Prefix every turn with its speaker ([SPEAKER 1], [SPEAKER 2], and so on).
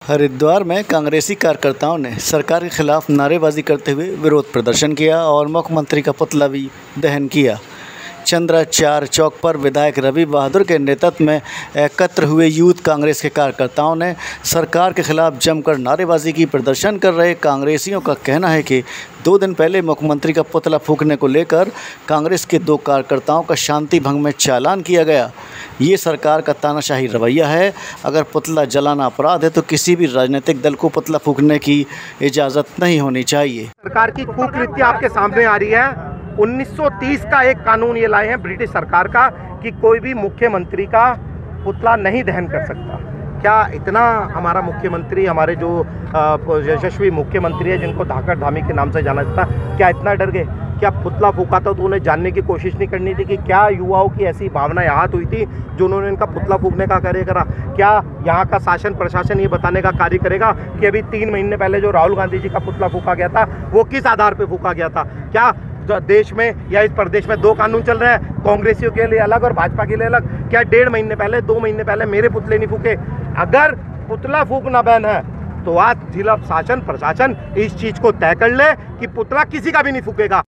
[SPEAKER 1] हरिद्वार में कांग्रेसी कार्यकर्ताओं ने सरकार के खिलाफ नारेबाजी करते हुए विरोध प्रदर्शन किया और मुख्यमंत्री का पुतला भी दहन किया। चंद्राचार्य चौक पर विधायक रवि बहादुर के नेतृत्व में एकत्र हुए यूथ कांग्रेस के कार्यकर्ताओं ने सरकार के खिलाफ जमकर नारेबाजी की। प्रदर्शन कर रहे कांग्रेसियों का कहना है कि 2 दिन पहले मुख्यमंत्री का पुतला फूंकने को लेकर कांग्रेस के 2 कार्यकर्ताओं का शांति भंग में चालान किया गया। ये सरकार का तानाशाही रवैया है। अगर पुतला जलाना अपराध है तो किसी भी राजनीतिक दल को पुतला फूंकने की इजाज़त नहीं होनी चाहिए।
[SPEAKER 2] सरकार की कुकृत्य आपके सामने आ रही है। 1930 का एक कानून ये लाए हैं ब्रिटिश सरकार का कि कोई भी मुख्यमंत्री का पुतला नहीं दहन कर सकता। क्या इतना हमारा मुख्यमंत्री, हमारे जो यशस्वी मुख्यमंत्री है जिनको धाकड़ धामी के नाम से जाना जाता, क्या इतना डर गए? क्या पुतला फूंका था तो उन्हें जानने की कोशिश नहीं करनी थी कि क्या युवाओं की ऐसी भावना यहाँ हुई थी जो उन्होंने इनका पुतला फूंकने का कार्य करा? क्या यहाँ का शासन प्रशासन ये बताने का कार्य करेगा कि अभी 3 महीने पहले जो राहुल गांधी जी का पुतला फूंका गया था वो किस आधार पर फूंका गया था? क्या देश में या इस प्रदेश में 2 कानून चल रहे हैं, कांग्रेसियों के लिए अलग और भाजपा के लिए अलग? क्या 1.5 महीने पहले, 2 महीने पहले मेरे पुतले नहीं फूके? अगर पुतला फूंकना बैन है तो आज जिला शासन प्रशासन इस चीज को तय कर ले कि पुतला किसी का भी नहीं फूकेगा।